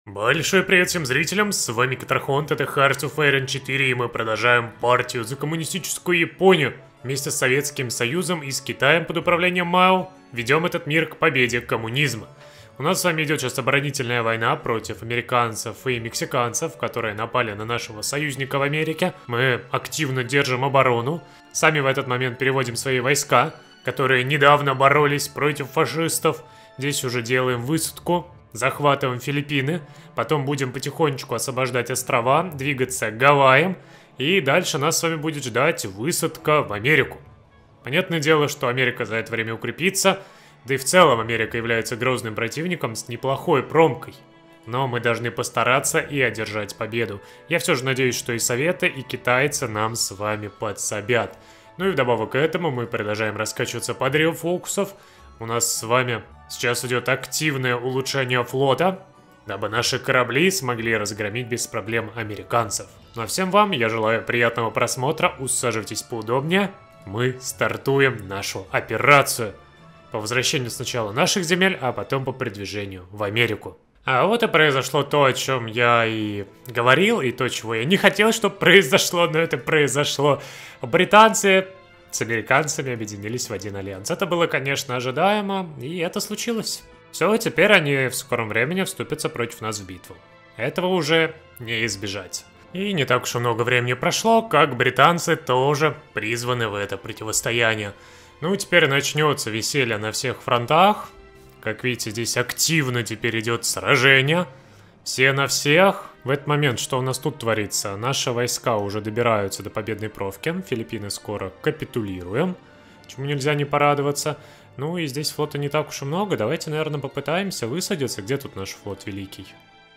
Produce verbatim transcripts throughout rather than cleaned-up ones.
Большой привет всем зрителям, с вами Катрахонт, это Hearts of Iron четыре, и мы продолжаем партию за коммунистическую Японию. Вместе с Советским Союзом и с Китаем под управлением Мао ведем этот мир к победе коммунизма. У нас с вами идет сейчас оборонительная война против американцев и мексиканцев, которые напали на нашего союзника в Америке. Мы активно держим оборону, сами в этот момент переводим свои войска, которые недавно боролись против фашистов. Здесь уже делаем высадку. Захватываем Филиппины, потом будем потихонечку освобождать острова, двигаться к Гавайям, и дальше нас с вами будет ждать высадка в Америку. Понятное дело, что Америка за это время укрепится, да и в целом Америка является грозным противником с неплохой промкой. Но мы должны постараться и одержать победу. Я все же надеюсь, что и Советы, и китайцы нам с вами подсобят. Ну и вдобавок к этому мы продолжаем раскачиваться по древу фокусов. У нас с вами сейчас идет активное улучшение флота, дабы наши корабли смогли разгромить без проблем американцев. Ну а всем вам я желаю приятного просмотра, усаживайтесь поудобнее. Мы стартуем нашу операцию по возвращению сначала наших земель, а потом по продвижению в Америку. А вот и произошло то, о чем я и говорил, и то, чего я не хотел, чтобы произошло, но это произошло. Британцы с американцами объединились в один альянс. Это было, конечно, ожидаемо, и это случилось. Все, теперь они в скором времени вступятся против нас в битву. Этого уже не избежать. И не так уж много времени прошло, как британцы тоже призваны в это противостояние. Ну, теперь начнется веселье на всех фронтах. Как видите, здесь активно теперь идет сражение. Все на всех. В этот момент, что у нас тут творится? Наши войска уже добираются до победной провки. Филиппины скоро капитулируем. Чему нельзя не порадоваться. Ну и здесь флота не так уж и много. Давайте, наверное, попытаемся высадиться. Где тут наш флот великий?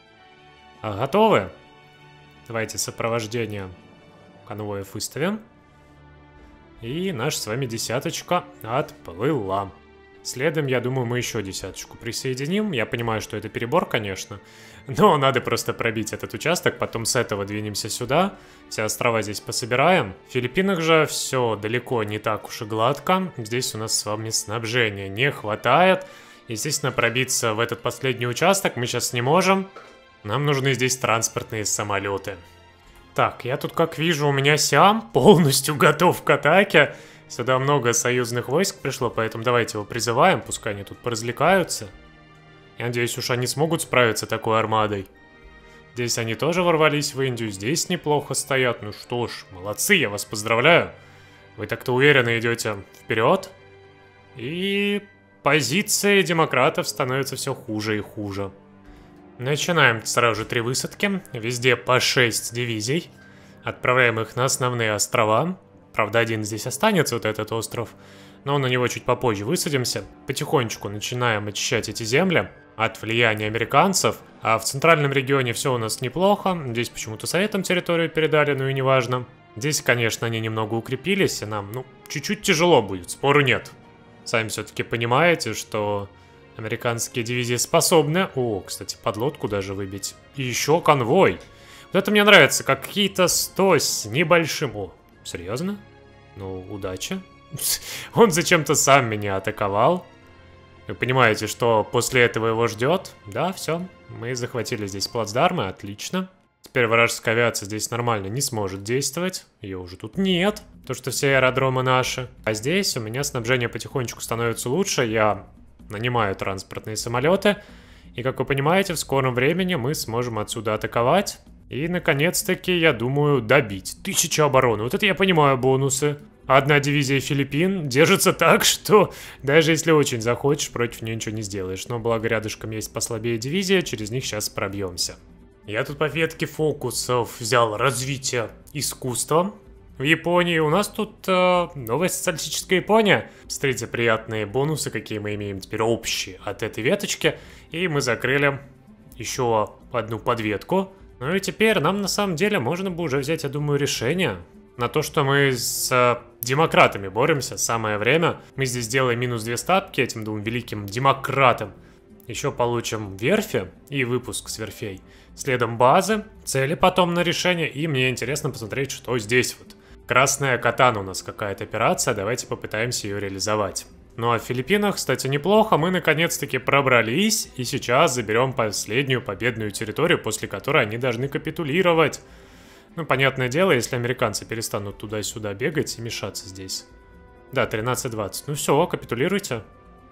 А, готовы? Давайте сопровождение конвоев выставим. И наша с вами десяточка отплыла. Следом, я думаю, мы еще десяточку присоединим. Я понимаю, что это перебор, конечно. Но надо просто пробить этот участок. Потом с этого двинемся сюда. Все острова здесь пособираем. В Филиппинах же все далеко не так уж и гладко. Здесь у нас с вами снабжения не хватает. Естественно, пробиться в этот последний участок мы сейчас не можем. Нам нужны здесь транспортные самолеты. Так, я тут, как вижу, у меня Сиам полностью готов к атаке. Сюда много союзных войск пришло, поэтому давайте его призываем, пускай они тут поразвлекаются. Я надеюсь, уж они смогут справиться с такой армадой. Здесь они тоже ворвались в Индию, здесь неплохо стоят. Ну что ж, молодцы, я вас поздравляю. Вы так-то уверенно идете вперед. И позиции демократов становятся все хуже и хуже. Начинаем сразу же три высадки. Везде по шесть дивизий. Отправляем их на основные острова. Правда, один здесь останется, вот этот остров, но на него чуть попозже высадимся. Потихонечку начинаем очищать эти земли от влияния американцев. А в центральном регионе все у нас неплохо. Здесь почему-то Советам территорию передали, но и неважно. Здесь, конечно, они немного укрепились, и нам, ну, чуть-чуть тяжело будет, спору нет. Сами все-таки понимаете, что американские дивизии способны... О, кстати, подлодку даже выбить. И еще конвой. Вот это мне нравится, какие-то сто с небольшим... О, серьезно? Ну, удачи. Он зачем-то сам меня атаковал. Вы понимаете, что после этого его ждет? Да, все. Мы захватили здесь плацдармы, отлично. Теперь вражеская авиация здесь нормально не сможет действовать. Ее уже тут нет, потому что все аэродромы наши. А здесь у меня снабжение потихонечку становится лучше. Я нанимаю транспортные самолеты. И, как вы понимаете, в скором времени мы сможем отсюда атаковать. И, наконец-таки, я думаю, добить. Тысяча обороны. Вот это я понимаю бонусы. Одна дивизия Филиппин держится так, что даже если очень захочешь, против нее ничего не сделаешь. Но благо рядышком есть послабее дивизия, через них сейчас пробьемся. Я тут по ветке фокусов взял развитие искусства в Японии. У нас тут э, новая социалистическая Япония. Смотрите, приятные бонусы, какие мы имеем теперь общие от этой веточки. И мы закрыли еще одну подветку. Ну и теперь нам на самом деле можно бы уже взять, я думаю, решение на то, что мы с э, демократами боремся. Самое время. Мы здесь сделаем минус две статки этим двум великим демократам. Еще получим верфи и выпуск с верфей. Следом базы, цели потом на решение. И мне интересно посмотреть, что здесь вот. Красная катана у нас какая-то операция. Давайте попытаемся ее реализовать. Ну а в Филиппинах, кстати, неплохо. Мы наконец-таки пробрались. И сейчас заберем последнюю победную территорию, после которой они должны капитулировать. Ну, понятное дело, если американцы перестанут туда-сюда бегать и мешаться здесь. Да, тринадцать двадцать. Ну все, капитулируйте.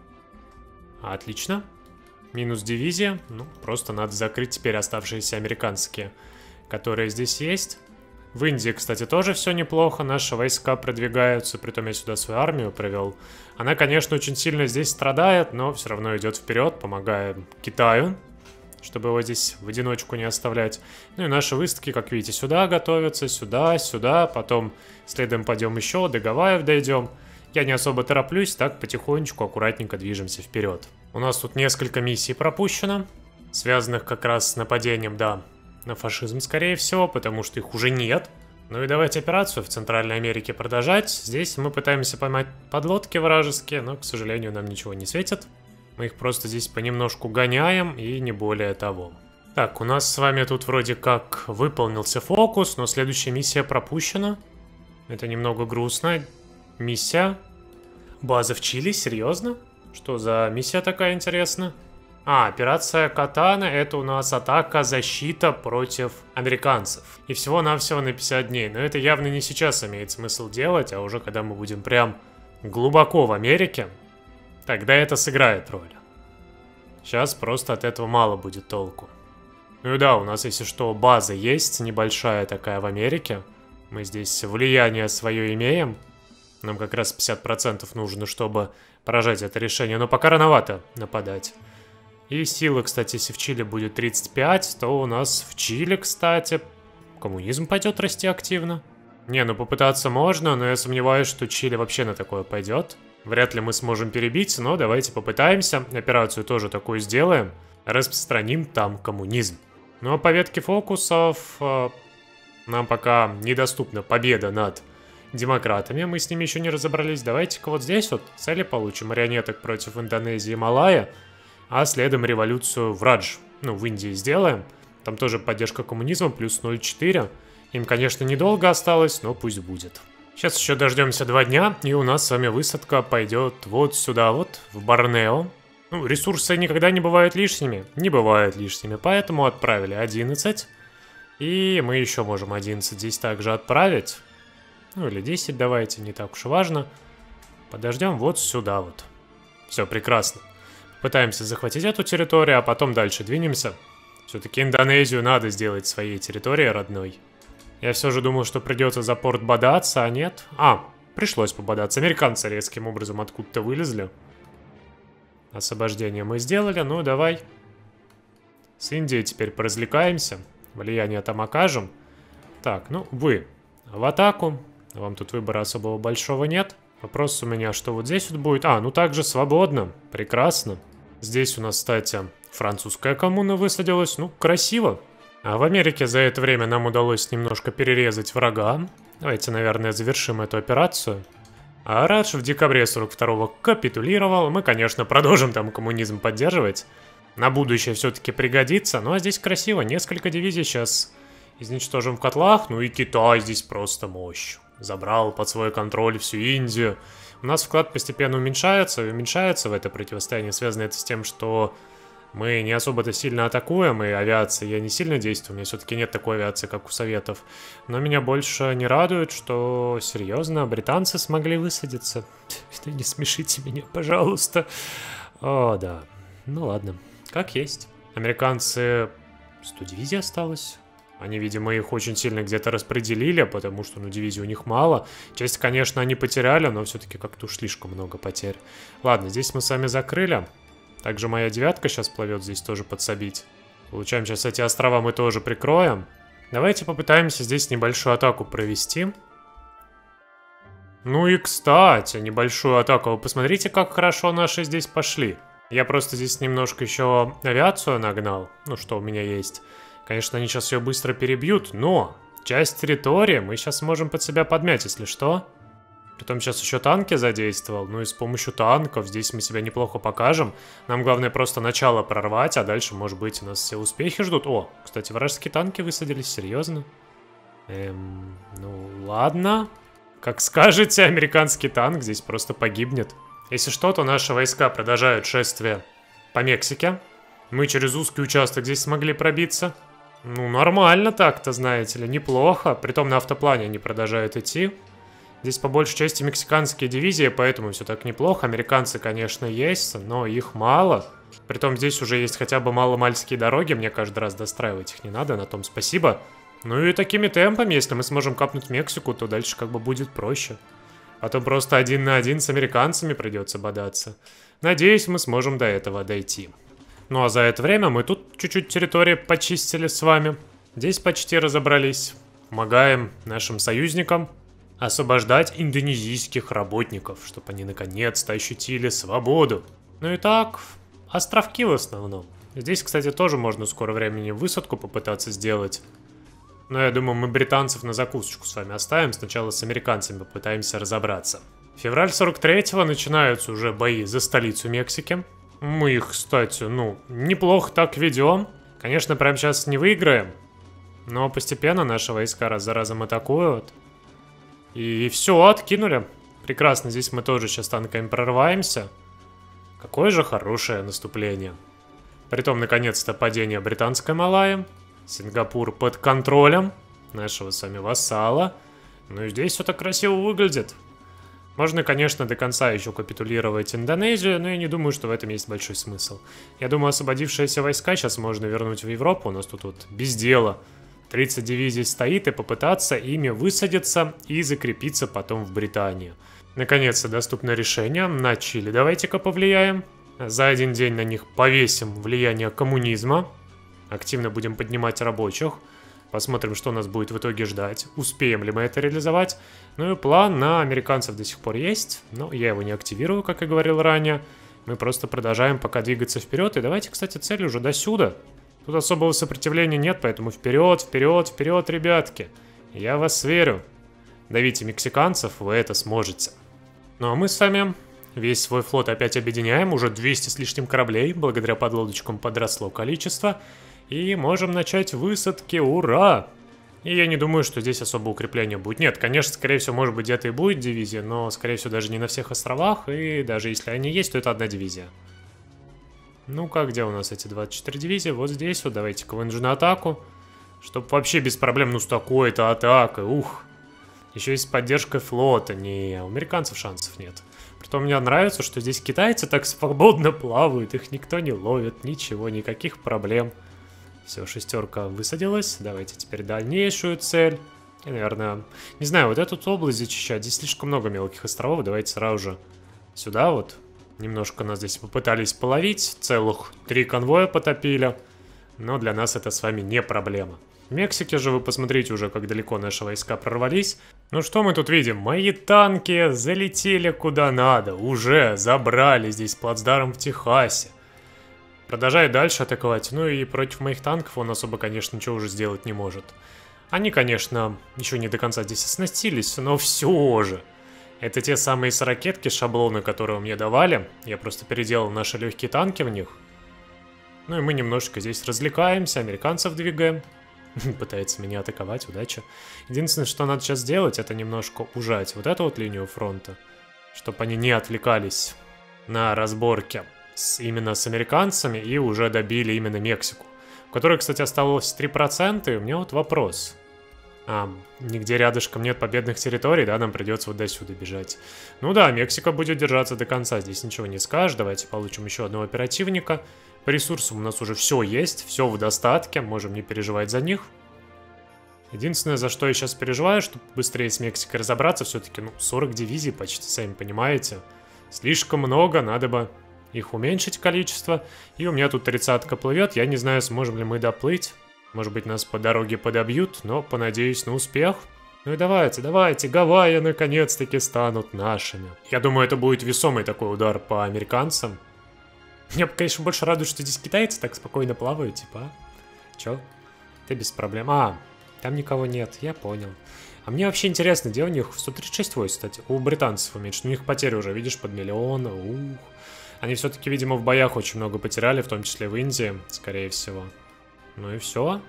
Отлично. Минус дивизия. Ну, просто надо закрыть теперь оставшиеся американские, которые здесь есть. В Индии, кстати, тоже все неплохо. Наши войска продвигаются. Притом я сюда свою армию провел. Она, конечно, очень сильно здесь страдает, но все равно идет вперед, помогая Китаю, чтобы его здесь в одиночку не оставлять. Ну и наши выставки, как видите, сюда готовятся, сюда, сюда. Потом следом пойдем еще, до Гавайев дойдем. Я не особо тороплюсь, так потихонечку, аккуратненько движемся вперед. У нас тут несколько миссий пропущено, связанных как раз с нападением, да, на фашизм, скорее всего, потому что их уже нет. Ну и давайте операцию в Центральной Америке продолжать. Здесь мы пытаемся поймать подлодки вражеские, но, к сожалению, нам ничего не светит. Мы их просто здесь понемножку гоняем, и не более того. Так, у нас с вами тут вроде как выполнился фокус, но следующая миссия пропущена. Это немного грустно. Миссия. База в Чили, серьезно? Что за миссия такая интересная? А, операция Катана — это у нас атака, защита против американцев. И всего-навсего на пятьдесят дней. Но это явно не сейчас имеет смысл делать, а уже когда мы будем прям глубоко в Америке, тогда это сыграет роль. Сейчас просто от этого мало будет толку. Ну и да, у нас, если что, база есть, небольшая такая в Америке. Мы здесь влияние свое имеем. Нам как раз пятьдесят процентов нужно, чтобы поражать это решение. Но пока рановато нападать. И сила, кстати, если в Чили будет тридцать пять, то у нас в Чили, кстати, коммунизм пойдет расти активно. Не, ну попытаться можно, но я сомневаюсь, что Чили вообще на такое пойдет. Вряд ли мы сможем перебить, но давайте попытаемся. Операцию тоже такую сделаем. Распространим там коммунизм. Ну а по ветке фокусов э, нам пока недоступна победа над демократами. Мы с ними еще не разобрались. Давайте-ка вот здесь вот цели получим. Марионеток против Индонезии и Малайя. А следом революцию в Радж, ну, в Индии сделаем. Там тоже поддержка коммунизма, плюс ноль целых четыре десятых. Им, конечно, недолго осталось, но пусть будет. Сейчас еще дождемся два дня, и у нас с вами высадка пойдет вот сюда вот, в Борнео. Ну, ресурсы никогда не бывают лишними. Не бывают лишними, поэтому отправили одиннадцать. И мы еще можем одиннадцать здесь также отправить. Ну, или десять давайте, не так уж и важно. Подождем вот сюда вот. Все, прекрасно. Пытаемся захватить эту территорию, а потом дальше двинемся. Все-таки Индонезию надо сделать своей территорией родной. Я все же думал, что придется за порт бодаться, а нет. А, пришлось пободаться. Американцы резким образом откуда-то вылезли. Освобождение мы сделали, ну давай. С Индией теперь поразвлекаемся. Влияние там окажем. Так, ну вы в атаку. Вам тут выбора особого большого нет. Вопрос у меня, что вот здесь вот будет? А, ну также свободно. Прекрасно. Здесь у нас, кстати, французская коммуна высадилась. Ну, красиво. А в Америке за это время нам удалось немножко перерезать врага. Давайте, наверное, завершим эту операцию. А Радж в декабре сорок второго капитулировал. Мы, конечно, продолжим там коммунизм поддерживать. На будущее все-таки пригодится. Ну, а здесь красиво. Несколько дивизий сейчас изничтожим в котлах. Ну и Китай здесь просто мощь. Забрал под свой контроль всю Индию. У нас вклад постепенно уменьшается и уменьшается в это противостояние. Связано это с тем, что мы не особо-то сильно атакуем, и авиация я не сильно действую. У меня все-таки нет такой авиации, как у Советов. Но меня больше не радует, что, серьезно, британцы смогли высадиться. Не смешите меня, пожалуйста. О, да. Ну ладно, как есть. Американцы... сто дивизий осталось. Они, видимо, их очень сильно где-то распределили, потому что, ну, дивизий у них мало. Часть, конечно, они потеряли, но все-таки как-то уж слишком много потерь. Ладно, здесь мы с вами закрыли. Также моя девятка сейчас плывет здесь тоже подсобить. Получаем, сейчас эти острова мы тоже прикроем. Давайте попытаемся здесь небольшую атаку провести. Ну и, кстати, небольшую атаку. Вы посмотрите, как хорошо наши здесь пошли. Я просто здесь немножко еще авиацию нагнал. Ну, что у меня есть. Конечно, они сейчас ее быстро перебьют, но часть территории мы сейчас можем под себя подмять, если что. Притом сейчас еще танки задействовал, ну и с помощью танков здесь мы себя неплохо покажем. Нам главное просто начало прорвать, а дальше, может быть, у нас все успехи ждут. О, кстати, вражеские танки высадились, серьезно? Эм, ну ладно. Как скажете, американский танк здесь просто погибнет. Если что, то наши войска продолжают шествие по Мексике. Мы через узкий участок здесь смогли пробиться. Ну, нормально так-то, знаете ли, неплохо. Притом на автоплане они продолжают идти. Здесь по большей части мексиканские дивизии, поэтому все так неплохо. Американцы, конечно, есть, но их мало. Притом здесь уже есть хотя бы маломальские дороги. Мне каждый раз достраивать их не надо, на том спасибо. Ну и такими темпами, если мы сможем капнуть Мексику, то дальше как бы будет проще. А то просто один на один с американцами придется бодаться. Надеюсь, мы сможем до этого дойти. Ну а за это время мы тут чуть-чуть территории почистили с вами. Здесь почти разобрались. Помогаем нашим союзникам освобождать индонезийских работников, чтобы они наконец-то ощутили свободу. Ну и так, островки в основном. Здесь, кстати, тоже можно в скором времени высадку попытаться сделать. Но я думаю, мы британцев на закусочку с вами оставим. Сначала с американцами попытаемся разобраться. Февраль сорок третьего начинаются уже бои за столицу Мексики. Мы их, кстати, ну, неплохо так ведем. Конечно, прямо сейчас не выиграем. Но постепенно наши войска раз за разом атакуют. И все, откинули. Прекрасно, здесь мы тоже сейчас танками прорываемся. Какое же хорошее наступление. Притом, наконец-то, падение британской Малайи. Сингапур под контролем нашего с вами вассала. Ну и здесь все так красиво выглядит. Можно, конечно, до конца еще капитулировать Индонезию, но я не думаю, что в этом есть большой смысл. Я думаю, освободившиеся войска сейчас можно вернуть в Европу. У нас тут вот без дела тридцать дивизий стоит, и попытаться ими высадиться и закрепиться потом в Британии. Наконец-то доступно решение. На Чили давайте-ка повлияем. За один день на них повесим влияние коммунизма. Активно будем поднимать рабочих. Посмотрим, что нас будет в итоге ждать. Успеем ли мы это реализовать. Ну и план на американцев до сих пор есть. Но я его не активирую, как и говорил ранее. Мы просто продолжаем пока двигаться вперед. И давайте, кстати, цель уже до сюда. Тут особого сопротивления нет, поэтому вперед, вперед, вперед, ребятки. Я в вас верю. Давите мексиканцев, вы это сможете. Ну а мы с вами весь свой флот опять объединяем. Уже двести с лишним кораблей. Благодаря подлодочкам подросло количество. И можем начать высадки, ура! И я не думаю, что здесь особо укрепления будет. Нет, конечно, скорее всего, может быть, где-то и будет дивизия, но, скорее всего, даже не на всех островах, и даже если они есть, то это одна дивизия. Ну-ка, где у нас эти двадцать четыре дивизии? Вот здесь вот, давайте-ка вынужу на атаку, чтобы вообще без проблем, ну, с такой-то атакой, ух! Еще и с поддержкой флота, не, у американцев шансов нет. Притом мне нравится, что здесь китайцы так свободно плавают, их никто не ловит, ничего, никаких проблем. Все, шестерка высадилась. Давайте теперь дальнейшую цель. И, наверное, не знаю, вот эту область зачищать. Здесь слишком много мелких островов. Давайте сразу же сюда вот. Немножко нас здесь попытались половить. Целых три конвоя потопили. Но для нас это с вами не проблема. В Мексике же вы посмотрите уже, как далеко наши войска прорвались. Ну что мы тут видим? Мои танки залетели куда надо. Уже забрали здесь плацдарм в Техасе. Продолжает дальше атаковать. Ну и против моих танков он особо, конечно, ничего уже сделать не может. Они, конечно, еще не до конца здесь оснастились, но все же. Это те самые ракетки, шаблоны, которые мне давали. Я просто переделал наши легкие танки в них. Ну и мы немножечко здесь развлекаемся, американцев двигаем. Пытается меня атаковать, удачи. Единственное, что надо сейчас сделать, это немножко ужать вот эту вот линию фронта. Чтобы они не отвлекались на разборки. С, именно с американцами и уже добили именно Мексику, в которой, кстати, осталось три процента, и у меня вот вопрос. А, нигде рядышком нет победных территорий, да, нам придется вот до сюда бежать. Ну да, Мексика будет держаться до конца, здесь ничего не скажешь, давайте получим еще одного оперативника. По ресурсам у нас уже все есть, все в достатке, можем не переживать за них. Единственное, за что я сейчас переживаю, чтобы быстрее с Мексикой разобраться, все-таки, ну, сорок дивизий почти, сами понимаете. Слишком много, надо бы их уменьшить количество. И у меня тут тридцатка плывет. Я не знаю, сможем ли мы доплыть. Может быть, нас по дороге подобьют, но понадеюсь на успех. Ну и давайте, давайте, Гавайи наконец-таки станут нашими. Я думаю, это будет весомый такой удар по американцам. Мне, конечно, больше радует, что здесь китайцы так спокойно плавают, типа, а? Чё? Ты без проблем. А, там никого нет, я понял. А мне вообще интересно, где у них сто тридцать шесть войск, кстати. У британцев уменьшено. У них потери уже, видишь, под миллион. Ух. Они все-таки, видимо, в боях очень много потеряли, в том числе в Индии, скорее всего. Ну и все.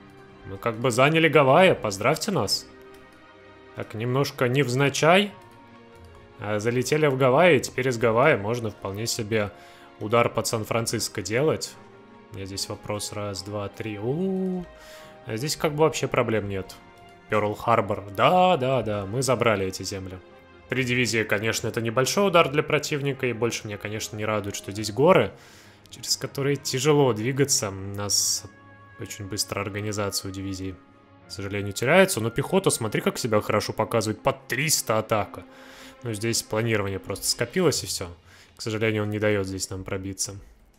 Мы как бы заняли Гавайи, поздравьте нас. Так, немножко невзначай. А залетели в Гавайи, теперь из Гавайи можно вполне себе удар под Сан-Франциско делать. Я здесь вопрос. Раз, два, три. У-у-у. А здесь как бы вообще проблем нет. Пёрл-Харбор. Да, да, да, мы забрали эти земли. Три дивизии, конечно, это небольшой удар для противника. И больше меня, конечно, не радует, что здесь горы, через которые тяжело двигаться. У нас очень быстро организация у дивизии, к сожалению, теряется. Но пехота, смотри, как себя хорошо показывает. Под триста атака. Ну, здесь планирование просто скопилось и все. К сожалению, он не дает здесь нам пробиться.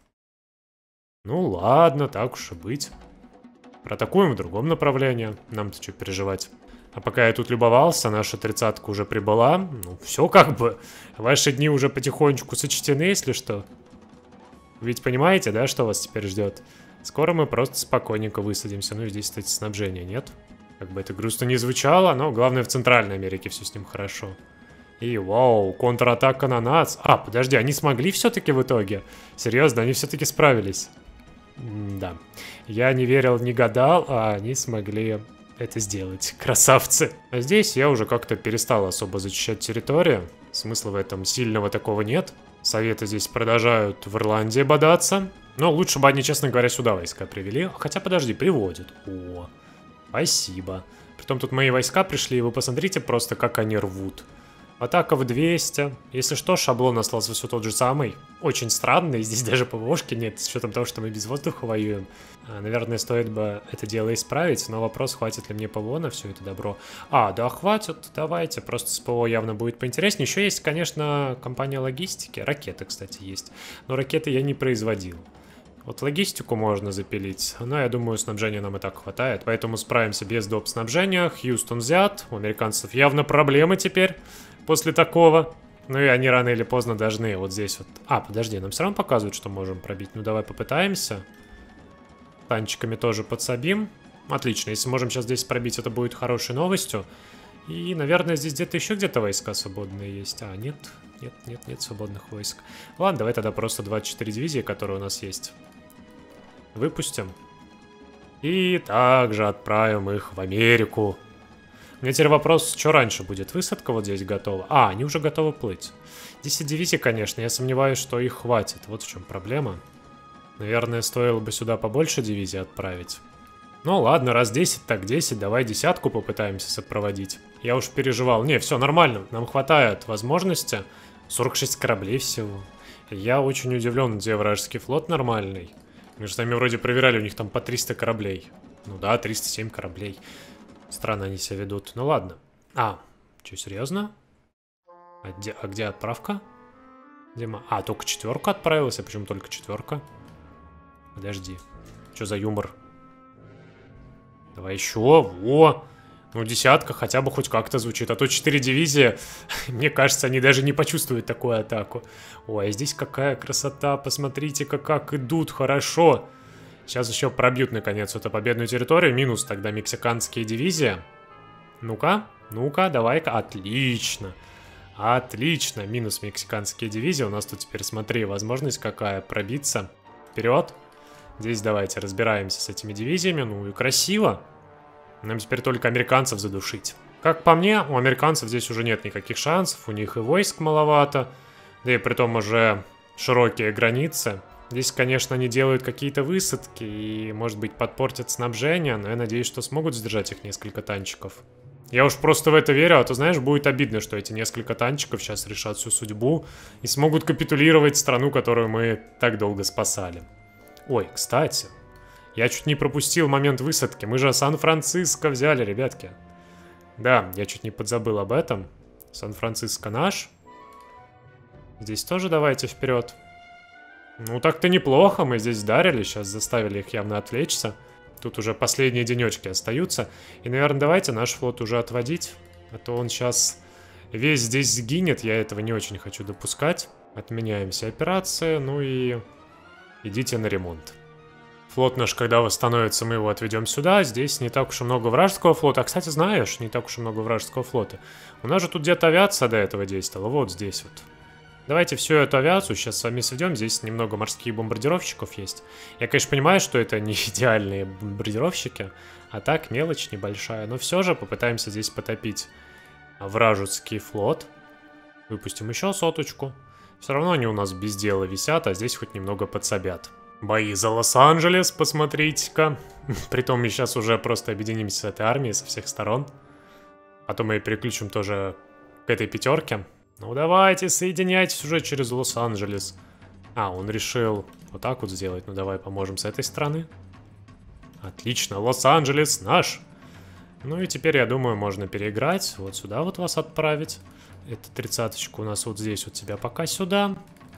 Ну ладно, так уж и быть. Проатакуем в другом направлении. Нам-то что переживать. А пока я тут любовался, наша тридцатка уже прибыла. Ну, все как бы. Ваши дни уже потихонечку сочтены, если что. Ведь понимаете, да, что вас теперь ждет? Скоро мы просто спокойненько высадимся. Ну и здесь, кстати, снабжения нет. Как бы это грустно не звучало, но главное, в Центральной Америке все с ним хорошо. И вау, контратака на нас. А, подожди, они смогли все-таки в итоге? Серьезно, они все-таки справились? М да. Я не верил, не гадал, а они смогли это сделать. Красавцы. А здесь я уже как-то перестал особо защищать территорию. Смысла в этом сильного такого нет. Советы здесь продолжают в Ирландии бодаться. Но лучше бы они, честно говоря, сюда войска привели. Хотя, подожди, приводят. О, спасибо. Притом тут мои войска пришли, и вы посмотрите просто, как они рвут. Атака в двести. Если что, шаблон остался все тот же самый. Очень странный. Здесь даже ПВОшки нет, с учетом того, что мы без воздуха воюем. А, наверное, стоит бы это дело исправить. Но вопрос, хватит ли мне ПВО на все это добро. А, да, хватит. Давайте. Просто с ПВО явно будет поинтереснее. Еще есть, конечно, компания логистики. Ракеты, кстати, есть. Но ракеты я не производил. Вот логистику можно запилить, но я думаю, снабжения нам и так хватает, поэтому справимся без доп. Снабжения. Хьюстон взят, у американцев явно проблемы теперь после такого. Ну и они рано или поздно должны вот здесь вот... А, подожди, нам все равно показывают, что можем пробить. Ну давай попытаемся. Танчиками тоже подсобим. Отлично, если можем сейчас здесь пробить, это будет хорошей новостью. И, наверное, здесь где-то еще где-то войска свободные есть. А, нет, нет, нет, нет свободных войск. Ладно, давай тогда просто двадцать четыре дивизии, которые у нас есть. Выпустим. И также отправим их в Америку. У меня теперь вопрос, что раньше будет? Высадка вот здесь готова? А, они уже готовы плыть. десять дивизий, конечно, я сомневаюсь, что их хватит. Вот в чем проблема. Наверное, стоило бы сюда побольше дивизий отправить. Ну ладно, раз десять, так десять. Давай десятку попытаемся сопроводить. Я уж переживал. Не, все нормально. Нам хватает возможности. сорок шесть кораблей всего. Я очень удивлен, где вражеский флот нормальный. Мы же сами вроде проверяли, у них там по триста кораблей. Ну да, триста семь кораблей. Странно они себя ведут. Ну ладно. А, что, серьезно? А где, а где отправка? Дима. А, только четверка отправилась, а почему только четверка? Подожди. Что за юмор? Давай еще. Во! Ну, десятка хотя бы хоть как-то звучит. А то четыре дивизии, мне кажется, они даже не почувствуют такую атаку. Ой, а здесь какая красота. Посмотрите-ка, как идут хорошо. Сейчас еще пробьют, наконец, эту победную территорию. Минус тогда мексиканские дивизии. Ну-ка, ну-ка, давай-ка. Отлично. Отлично. Минус мексиканские дивизии. У нас тут теперь, смотри, возможность какая. Пробиться. Вперед. Здесь давайте разбираемся с этими дивизиями. Ну и красиво. Нам теперь только американцев задушить. Как по мне, у американцев здесь уже нет никаких шансов. У них и войск маловато. Да и притом уже широкие границы. Здесь, конечно, они делают какие-то высадки и, может быть, подпортят снабжение. Но я надеюсь, что смогут сдержать их несколько танчиков. Я уж просто в это верю. А то, знаешь, будет обидно, что эти несколько танчиков сейчас решат всю судьбу. И смогут капитулировать страну, которую мы так долго спасали. Ой, кстати... Я чуть не пропустил момент высадки. Мы же Сан-Франциско взяли, ребятки. Да, я чуть не подзабыл об этом. Сан-Франциско наш. Здесь тоже давайте вперед. Ну, так-то неплохо. Мы здесь вдарили. Сейчас заставили их явно отвлечься. Тут уже последние денечки остаются. И, наверное, давайте наш флот уже отводить. А то он сейчас весь здесь сгинет. Я этого не очень хочу допускать. Отменяем все операции. Ну и идите на ремонт. Флот наш, когда восстановится, мы его отведем сюда. Здесь не так уж и много вражеского флота. А, кстати, знаешь, не так уж и много вражеского флота. У нас же тут где-то авиация до этого действовала. Вот здесь вот. Давайте всю эту авиацию сейчас с вами сведем. Здесь немного морских бомбардировщиков есть. Я, конечно, понимаю, что это не идеальные бомбардировщики. А так, мелочь небольшая. Но все же попытаемся здесь потопить вражеский флот. Выпустим еще соточку. Все равно они у нас без дела висят, а здесь хоть немного подсобят. Бои за Лос-Анджелес, посмотрите-ка. Притом мы сейчас уже просто объединимся с этой армией со всех сторон. Потом мы переключим тоже к этой пятерке. Ну давайте, соединяйтесь уже через Лос-Анджелес. А, он решил вот так вот сделать. Ну давай поможем с этой стороны. Отлично, Лос-Анджелес наш. Ну и теперь, я думаю, можно переиграть. Вот сюда вот вас отправить. Это тридцаточка у нас вот здесь, вот тебя пока сюда.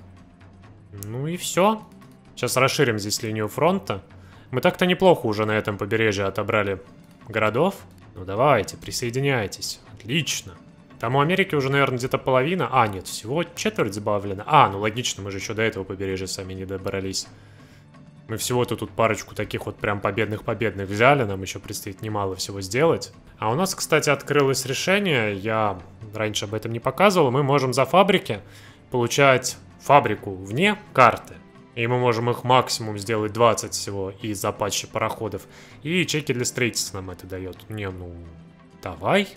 Ну и все. Сейчас расширим здесь линию фронта. Мы так-то неплохо уже на этом побережье отобрали городов. Ну давайте, присоединяйтесь. Отлично. Там у Америки уже, наверное, где-то половина. А, нет, всего четверть добавлена. А, ну логично, мы же еще до этого побережья сами не добрались. Мы всего-то тут парочку таких вот прям победных-победных взяли. Нам еще предстоит немало всего сделать. А у нас, кстати, открылось решение. Я раньше об этом не показывал. Мы можем за фабрики получать фабрику вне карты. И мы можем их максимум сделать двадцать всего из-за патча пароходов. И чеки для строительства нам это дает. Не, ну, давай.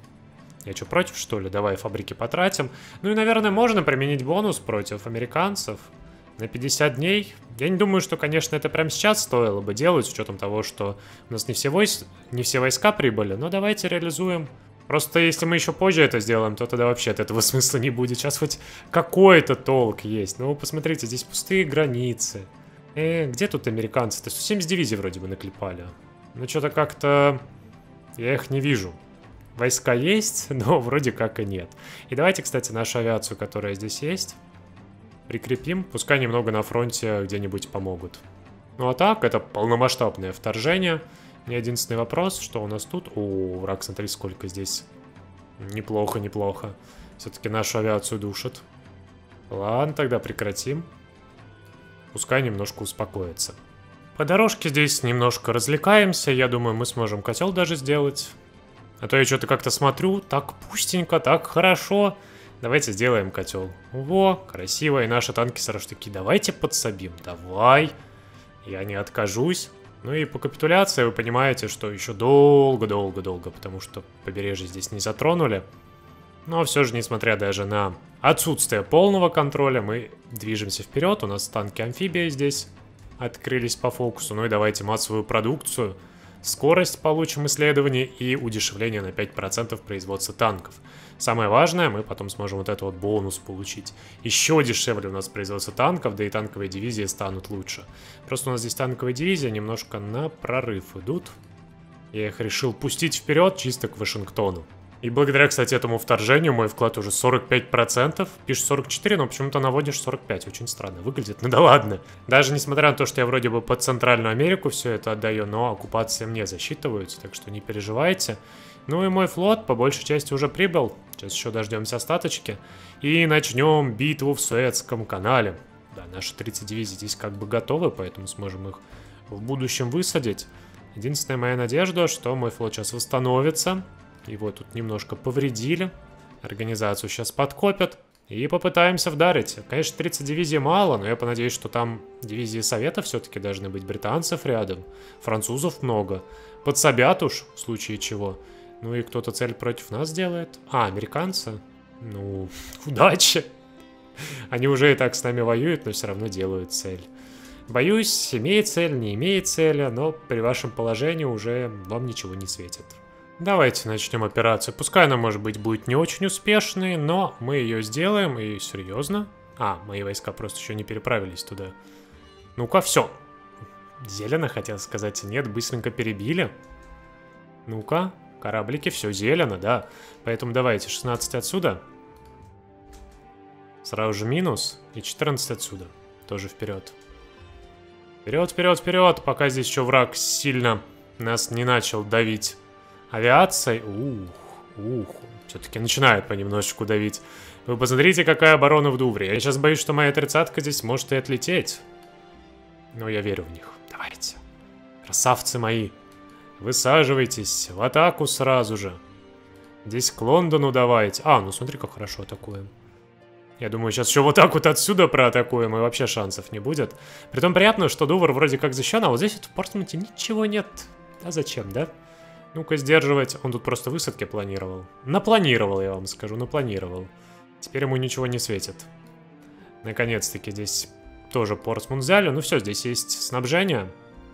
Я что, против, что ли? Давай фабрики потратим. Ну и, наверное, можно применить бонус против американцев на пятьдесят дней. Я не думаю, что, конечно, это прямо сейчас стоило бы делать, с учетом того, что у нас не все, войс... не все войска прибыли. Но давайте реализуем. Просто если мы еще позже это сделаем, то тогда вообще от этого смысла не будет. Сейчас хоть какой-то толк есть. Ну, посмотрите, здесь пустые границы. Э, где тут американцы-то? сто семьдесят дивизий вроде бы наклепали. Ну, что-то как-то... Я их не вижу. Войска есть, но вроде как и нет. И давайте, кстати, нашу авиацию, которая здесь есть, прикрепим. Пускай немного на фронте где-нибудь помогут. Ну а так, это полномасштабное вторжение. Не единственный вопрос, что у нас тут. О, враг, смотри, сколько здесь. Неплохо, неплохо. Все-таки нашу авиацию душат. Ладно, тогда прекратим. Пускай немножко успокоится. По дорожке здесь немножко развлекаемся. Я думаю, мы сможем котел даже сделать. А то я что-то как-то смотрю, так пустенько, так хорошо. Давайте сделаем котел. Во, красиво. И наши танки сразу такие, давайте подсобим. Давай. Я не откажусь. Ну и по капитуляции вы понимаете, что еще долго-долго-долго, потому что побережье здесь не затронули. Но все же, несмотря даже на отсутствие полного контроля, мы движемся вперед. У нас танки-амфибия здесь открылись по фокусу. Ну и давайте массовую продукцию. Скорость получим исследование и удешевление на пять процентов производства танков. Самое важное, мы потом сможем вот этот вот бонус получить. Еще дешевле у нас производство танков, да и танковые дивизии станут лучше. Просто у нас здесь танковые дивизии немножко на прорыв идут. Я их решил пустить вперед чисто к Вашингтону. И благодаря, кстати, этому вторжению мой вклад уже сорок пять процентов. Пишет сорок четыре, но почему-то наводишь сорок пять. Очень странно выглядит. Ну да ладно. Даже несмотря на то, что я вроде бы под Центральную Америку все это отдаю, но оккупации мне засчитываются, так что не переживайте. Ну и мой флот по большей части уже прибыл. Сейчас еще дождемся остаточки. И начнем битву в Суэцком канале. Да, наши тридцать дивизий здесь как бы готовы, поэтому сможем их в будущем высадить. Единственная моя надежда, что мой флот сейчас восстановится. Его тут немножко повредили. Организацию сейчас подкопят. И попытаемся вдарить. Конечно, тридцать дивизий мало, но я понадеюсь, что там дивизии Совета все-таки должны быть. Британцев рядом. Французов много. Подсобят уж, в случае чего. Ну и кто-то цель против нас делает. А, американцы? Ну, удачи. Они уже и так с нами воюют, но все равно делают цель. Боюсь, имеет цель, не имеет цели, но при вашем положении уже вам ничего не светит. Давайте начнем операцию. Пускай она, может быть, будет не очень успешной, но мы ее сделаем, и серьезно. А, мои войска просто еще не переправились туда. Ну-ка, все. Зелено, хотел сказать. Нет, быстренько перебили. Ну-ка, кораблики, все зелено, да. Поэтому давайте шестнадцать отсюда. Сразу же минус. И четырнадцать отсюда. Тоже вперед. Вперед, вперед, вперед, пока здесь еще враг сильно нас не начал давить авиацией. Ух, ух, все-таки начинает понемножечку давить. Вы посмотрите, какая оборона в Дувре. Я сейчас боюсь, что моя тридцатка здесь может и отлететь. Но я верю в них. Давайте. Красавцы мои. Высаживайтесь в атаку сразу же. Здесь к Лондону давайте. А, ну смотри, как хорошо атакуем. Я думаю, сейчас еще вот так вот отсюда проатакуем, и вообще шансов не будет. Притом приятно, что Дувр вроде как защищен, а вот здесь вот в Портсмуте ничего нет. А зачем, да? Ну-ка, сдерживать. Он тут просто высадки планировал. Напланировал, я вам скажу, напланировал. Теперь ему ничего не светит. Наконец-таки здесь тоже Портсмут взяли. Ну все, здесь есть снабжение.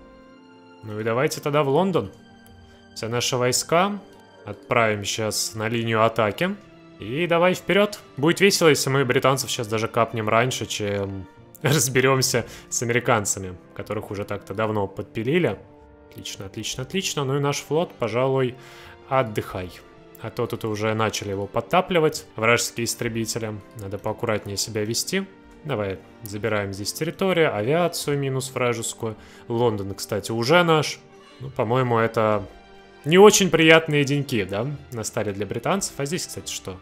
Ну и давайте тогда в Лондон. Все наши войска отправим сейчас на линию атаки. И давай вперед. Будет весело, если мы британцев сейчас даже капнем раньше, чем разберемся с американцами, которых уже так-то давно подпилили. Отлично, отлично, отлично. Ну и наш флот, пожалуй, отдыхай. А то тут уже начали его подтапливать, вражеские истребители. Надо поаккуратнее себя вести. Давай, забираем здесь территорию, авиацию минус вражескую. Лондон, кстати, уже наш. Ну, по-моему, это не очень приятные деньки, да, настали для британцев. А здесь, кстати, что?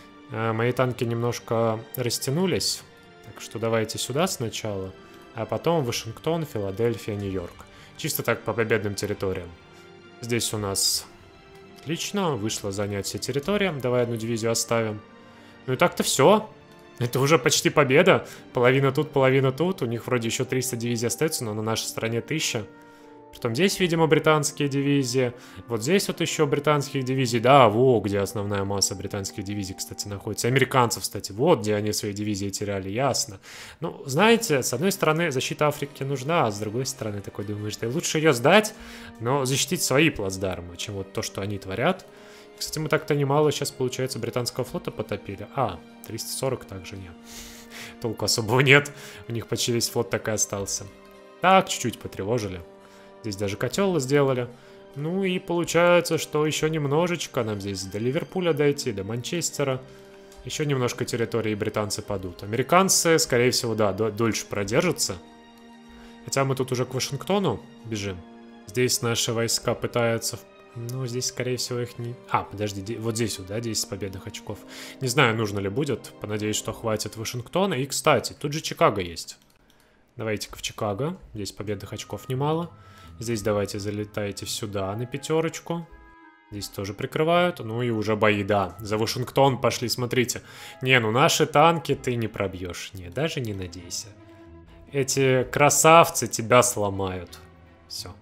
А, мои танки немножко растянулись. Так что давайте сюда сначала, а потом Вашингтон, Филадельфия, Нью-Йорк. Чисто так по победным территориям. Здесь у нас... Отлично, вышло занять все территории. Давай одну дивизию оставим. Ну и так-то все. Это уже почти победа. Половина тут, половина тут. У них вроде еще триста дивизий остается, но на нашей стороне тысяча. Притом здесь, видимо, британские дивизии. Вот здесь вот еще британских дивизий. Да, вот где основная масса британских дивизий, кстати, находится. Американцев, кстати, вот где они свои дивизии теряли, ясно. Ну, знаете, с одной стороны, защита Африки нужна, а с другой стороны, такой думаешь, да лучше ее сдать, но защитить свои плацдармы, чем вот то, что они творят. Кстати, мы так-то немало сейчас, получается, британского флота потопили. А, триста сорок также нет. Толку особого нет. У них почти весь флот так и остался. Так, чуть-чуть потревожили. Здесь даже котел сделали. Ну и получается, что еще немножечко нам здесь до Ливерпуля дойти, до Манчестера. Еще немножко территории британцы падут. Американцы, скорее всего, да, дольше продержатся. Хотя мы тут уже к Вашингтону бежим. Здесь наши войска пытаются... Ну, здесь, скорее всего, их не... А, подожди, вот здесь вот, да, десять победных очков. Не знаю, нужно ли будет. Понадеюсь, что хватит Вашингтона. И, кстати, тут же Чикаго есть. Давайте-ка в Чикаго. Здесь победных очков немало. Здесь давайте залетайте сюда на пятерочку. Здесь тоже прикрывают. Ну и уже бои, да. За Вашингтон пошли, смотрите. Не, ну наши танки ты не пробьешь. Не, даже не надейся. Эти красавцы тебя сломают. Все.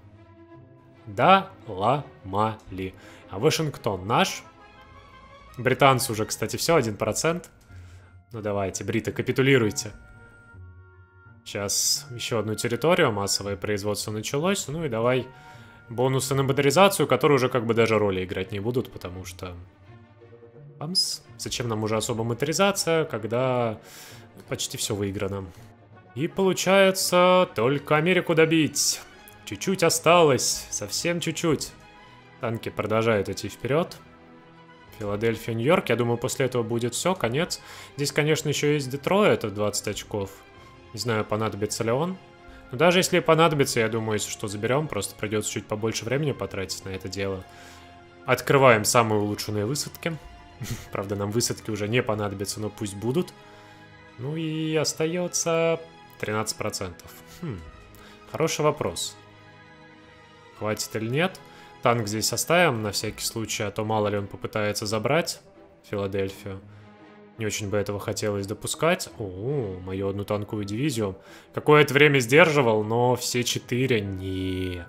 Да, ломали. А Вашингтон наш. Британцы уже, кстати, все, один процент. Ну давайте, бриты, капитулируйте. Сейчас еще одну территорию, массовое производство началось. Ну и давай бонусы на моторизацию, которые уже как бы даже роли играть не будут, потому что... Бамс. Зачем нам уже особо моторизация, когда почти все выиграно. И получается только Америку добить. Чуть-чуть осталось, совсем чуть-чуть. Танки продолжают идти вперед. Филадельфия, Нью-Йорк. Я думаю, после этого будет все, конец. Здесь, конечно, еще есть Детройт, это двадцать очков. Не знаю, понадобится ли он. Но даже если понадобится, я думаю, если что, заберем. Просто придется чуть побольше времени потратить на это дело. Открываем самые улучшенные высадки. Правда, нам высадки уже не понадобятся, но пусть будут. Ну и остается тринадцать процентов. Хм. Хороший вопрос. Хватит или нет? Танк здесь оставим на всякий случай, а то мало ли он попытается забрать Филадельфию. Не очень бы этого хотелось допускать. О, мою одну танковую дивизию. Какое-то время сдерживал, но все четыре... Не.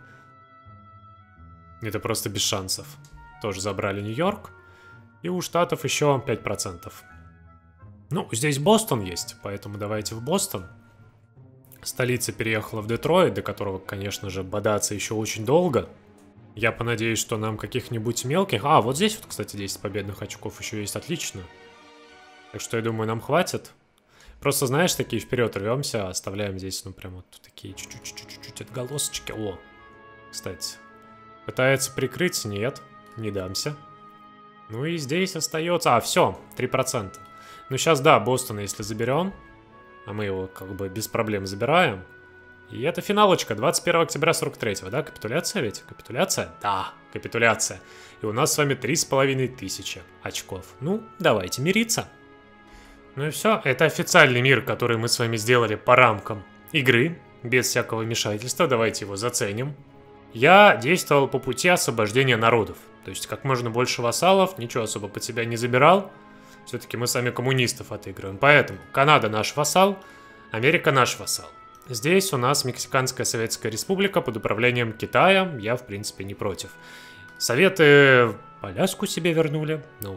Это просто без шансов. Тоже забрали Нью-Йорк. И у Штатов еще пять процентов. Ну, здесь Бостон есть, поэтому давайте в Бостон. Столица переехала в Детройт, до которого, конечно же, бодаться еще очень долго. Я понадеюсь, что нам каких-нибудь мелких... А, вот здесь вот, кстати, десять победных очков еще есть, отлично. Так что, я думаю, нам хватит. Просто, знаешь, такие вперед рвемся, оставляем здесь, ну, прям вот такие чуть-чуть отголосочки. О, кстати. Пытается прикрыть? Нет, не дамся. Ну и здесь остается... А, все, три процента. Ну, сейчас, да, Бостон, если заберем, а мы его как бы без проблем забираем. И это финалочка, двадцать первого октября сорок третьего, да? Капитуляция ведь? Капитуляция? Да, капитуляция. И у нас с вами три с половиной тысячи очков. Ну, давайте мириться. Ну и все, это официальный мир, который мы с вами сделали по рамкам игры, без всякого вмешательства, давайте его заценим. Я действовал по пути освобождения народов, то есть как можно больше вассалов, ничего особо под себя не забирал. Все-таки мы сами коммунистов отыгрываем, поэтому Канада наш вассал, Америка наш вассал. Здесь у нас Мексиканская Советская Республика под управлением Китая, я в принципе не против. Советы Аляску себе вернули, ну...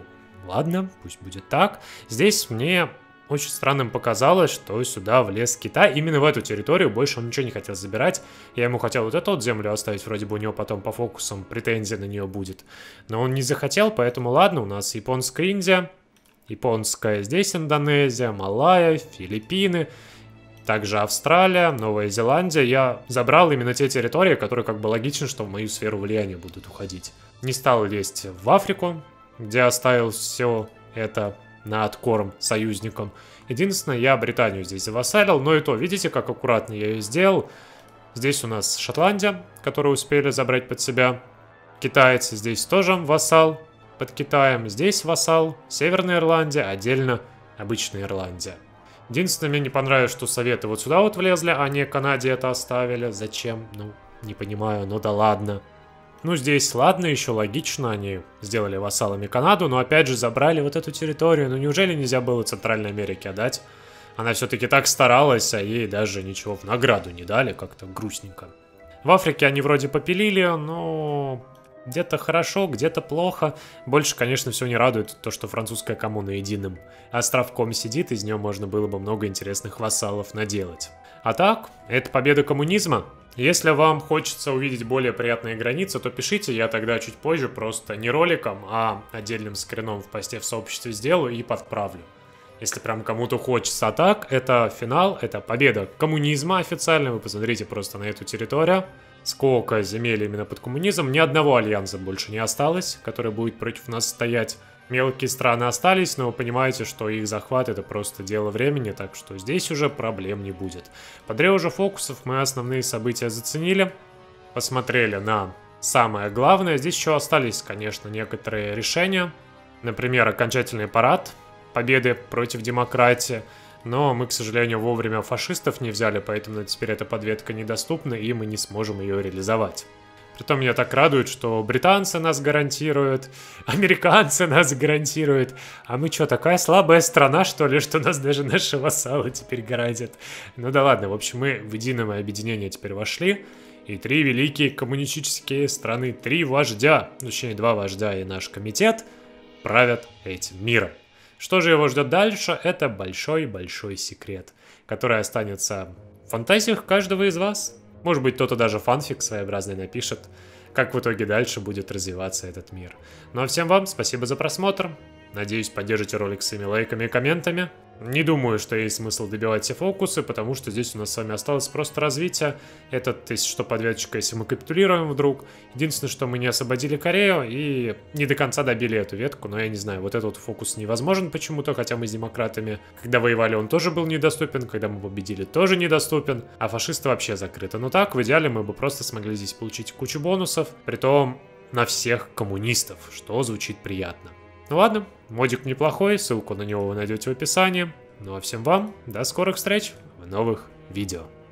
ладно, пусть будет так. Здесь мне очень странным показалось, что сюда влез Китай. Именно в эту территорию больше он ничего не хотел забирать. Я ему хотел вот эту вот землю оставить, вроде бы у него потом по фокусам претензия на нее будет. Но он не захотел, поэтому ладно, у нас японская Индия, японская здесь Индонезия, Малайя, Филиппины, также Австралия, Новая Зеландия. Я забрал именно те территории, которые как бы логично, что в мою сферу влияния будут уходить. Не стал лезть в Африку, где оставил все это на откорм союзникам. Единственное, я Британию здесь завассалил, но и то, видите, как аккуратно я ее сделал. Здесь у нас Шотландия, которую успели забрать под себя. Китайцы здесь тоже вассал под Китаем. Здесь вассал, Северная Ирландия, отдельно обычная Ирландия. Единственное, мне не понравилось, что Советы вот сюда вот влезли, а не Канаде это оставили. Зачем? Ну, не понимаю, ну да ладно. Ну, здесь, ладно, еще логично, они сделали вассалами Канаду, но опять же забрали вот эту территорию. Ну, неужели нельзя было Центральной Америке отдать? Она все-таки так старалась, а ей даже ничего в награду не дали, как-то грустненько. В Африке они вроде попилили, но где-то хорошо, где-то плохо. Больше, конечно, все не радует то, что французская коммуна единым островком сидит, из нее можно было бы много интересных вассалов наделать. А так, это победа коммунизма. Если вам хочется увидеть более приятные границы, то пишите, я тогда чуть позже просто не роликом, а отдельным скрином в посте в сообществе сделаю и подправлю. Если прям кому-то хочется. А так, это финал, это победа коммунизма официально, вы посмотрите просто на эту территорию. Сколько земель именно под коммунизм, ни одного альянса больше не осталось, который будет против нас стоять. Мелкие страны остались, но вы понимаете, что их захват это просто дело времени, так что здесь уже проблем не будет. По древу же фокусов мы основные события заценили, посмотрели на самое главное. Здесь еще остались, конечно, некоторые решения. Например, окончательный парад победы против демократии. Но мы, к сожалению, вовремя фашистов не взяли, поэтому теперь эта подветка недоступна, и мы не сможем ее реализовать. Притом меня так радует, что британцы нас гарантируют, американцы нас гарантируют. А мы что, такая слабая страна, что ли, что нас даже наши вассалы теперь гарантят? Ну да ладно, в общем, мы в единое объединение теперь вошли. И три великие коммунистические страны, три вождя, точнее два вождя и наш комитет правят этим миром. Что же его ждет дальше, это большой-большой секрет, который останется в фантазиях каждого из вас. Может быть, кто-то даже фанфик своеобразный напишет, как в итоге дальше будет развиваться этот мир. Ну а всем вам спасибо за просмотр. Надеюсь, поддержите ролик своими лайками и комментами. Не думаю, что есть смысл добивать все фокусы, потому что здесь у нас с вами осталось просто развитие. Этот, если что, подветочка, если мы капитулируем вдруг. Единственное, что мы не освободили Корею и не до конца добили эту ветку. Но я не знаю, вот этот фокус невозможен почему-то, хотя мы с демократами, когда воевали, он тоже был недоступен, когда мы победили, тоже недоступен, а фашисты вообще закрыты. Но так, в идеале, мы бы просто смогли здесь получить кучу бонусов, притом на всех коммунистов, что звучит приятно. Ну ладно, модик неплохой, ссылку на него вы найдете в описании. Ну а всем вам, до скорых встреч в новых видео.